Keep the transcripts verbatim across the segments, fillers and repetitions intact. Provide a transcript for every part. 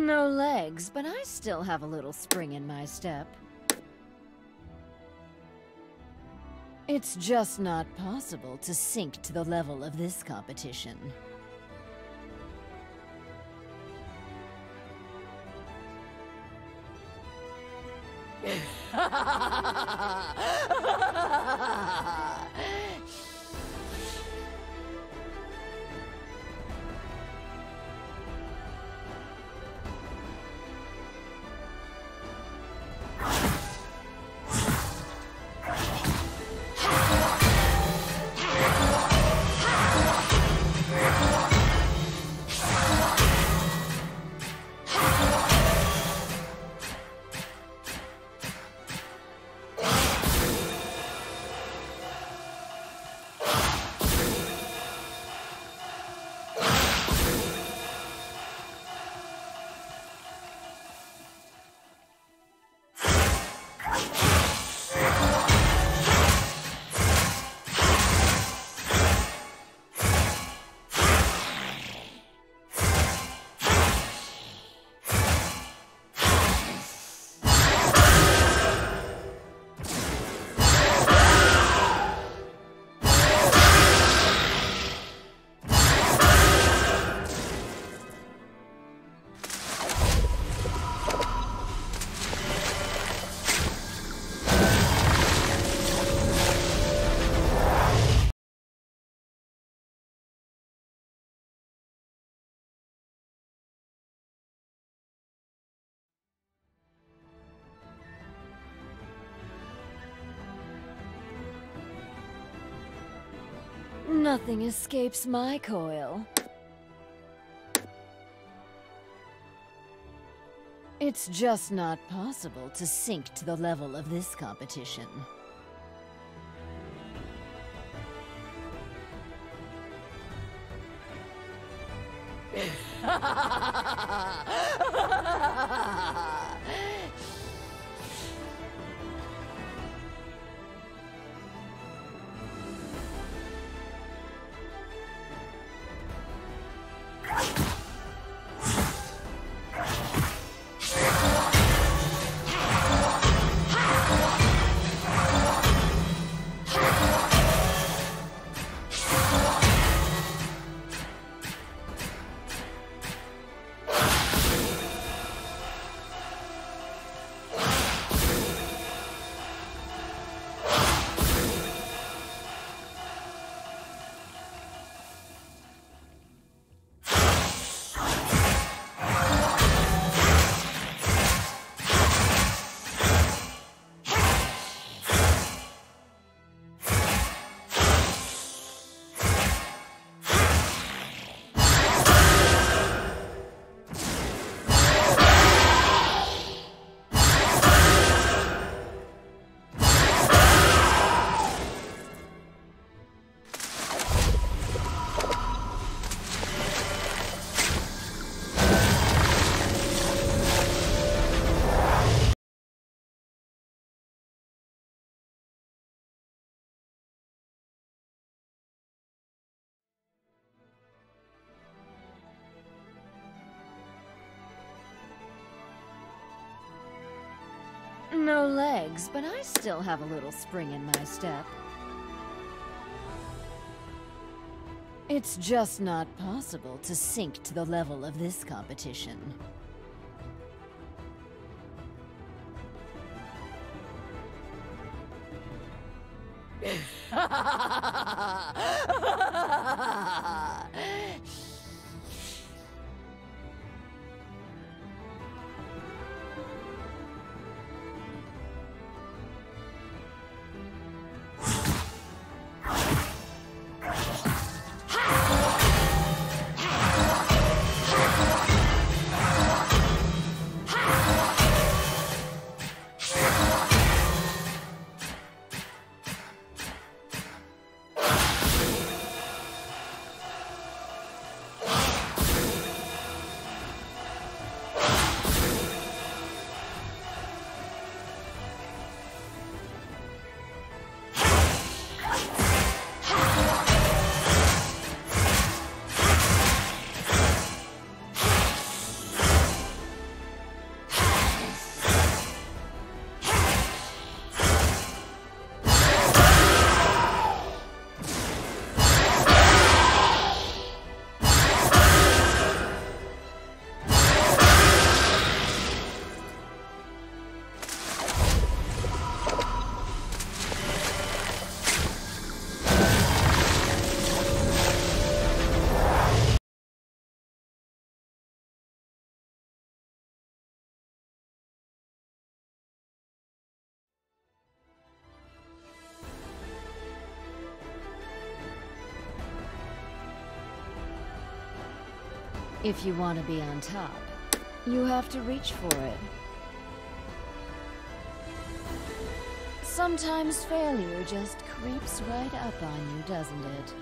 No legs, but I still have a little spring in my step. It's just not possible to sink to the level of this competition. Nothing escapes my coil. It's just not possible to sink to the level of this competition. No legs, but I still have a little spring in my step. It's just not possible to sink to the level of this competition. If you want to be on top, you have to reach for it. Sometimes failure just creeps right up on you, doesn't it?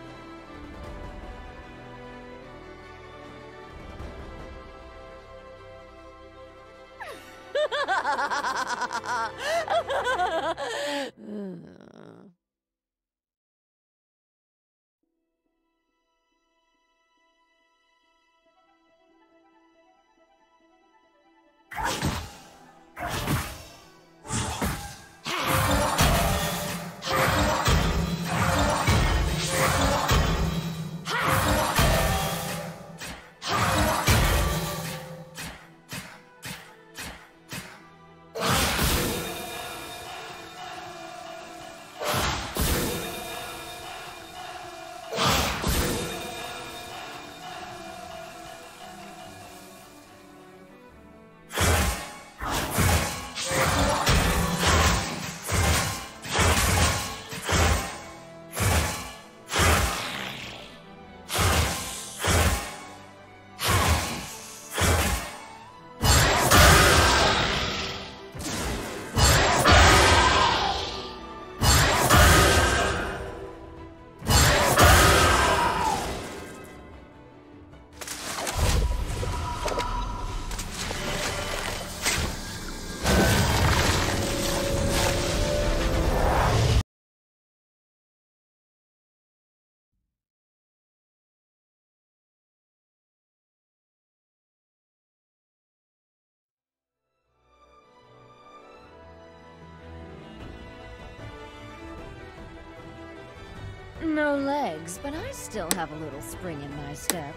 No legs, but I still have a little spring in my step.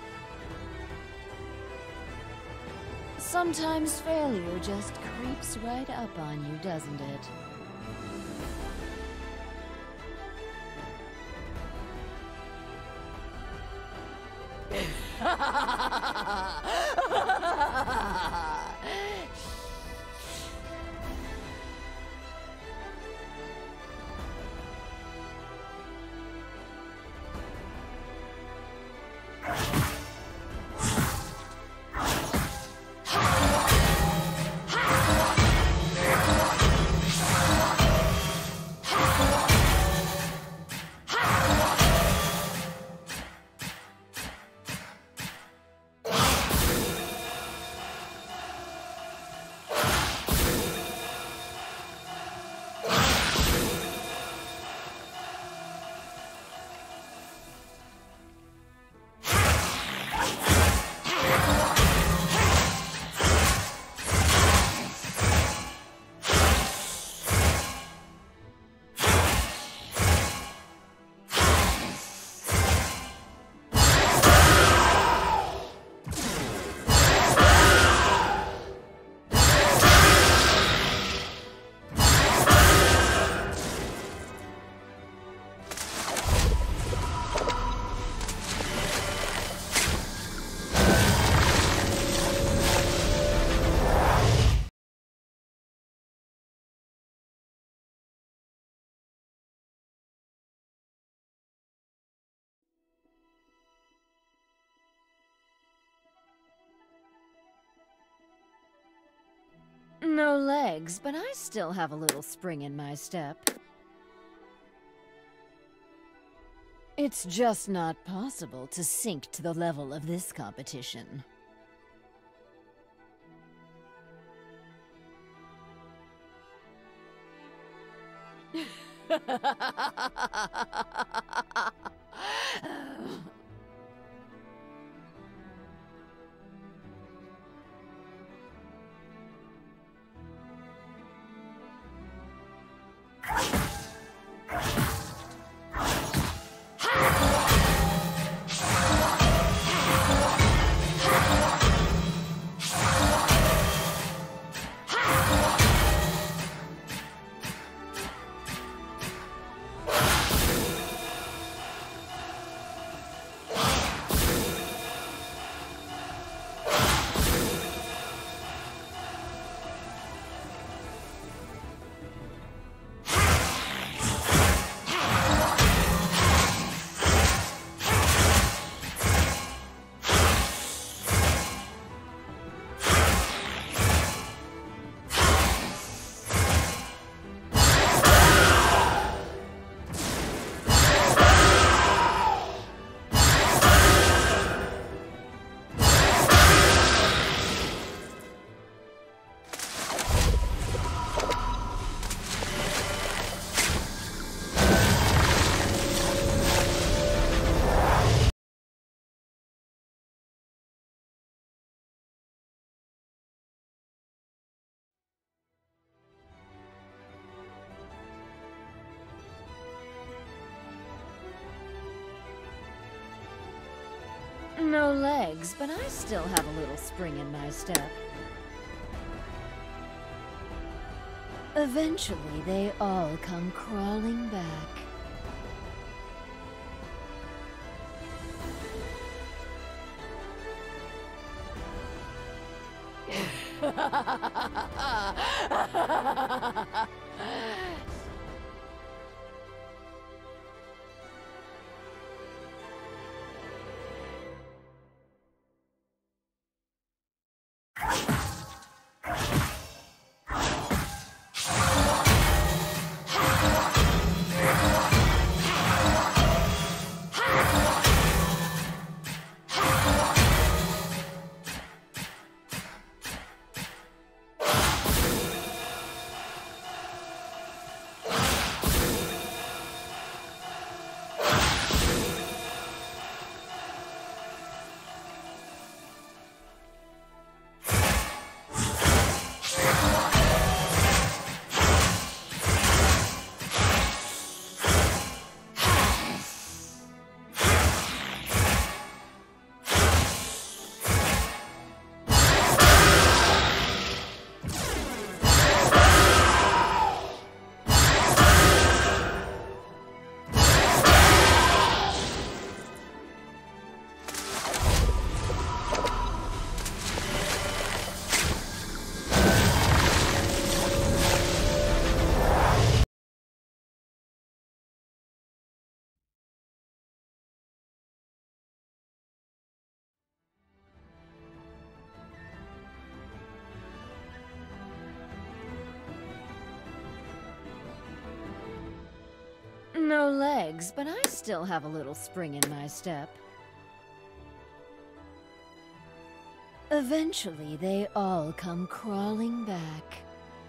Sometimes failure just creeps right up on you, doesn't it? No legs, but I still have a little spring in my step. It's just not possible to sink to the level of this competition. legs, but I still have a little spring in my step. Eventually, they all come crawling back. No legs, but I still have a little spring in my step. Eventually, they all come crawling back.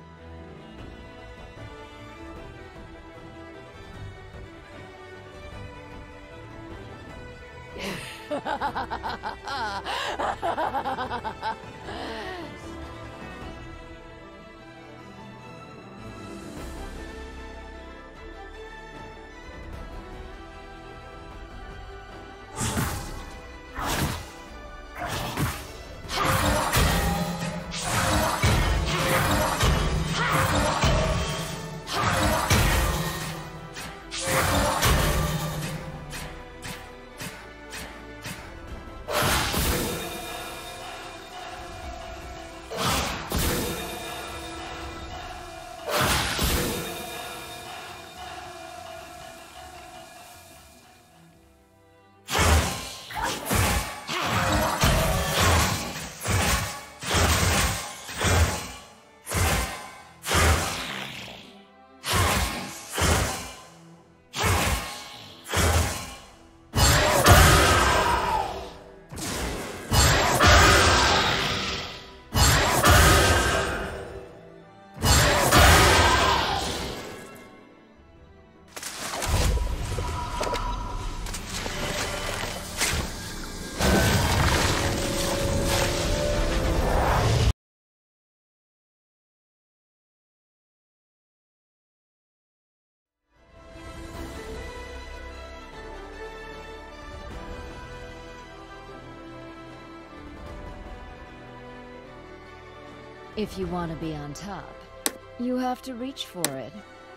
If you want to be on top, you have to reach for it.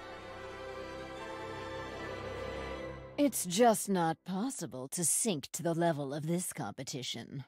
It's just not possible to sink to the level of this competition.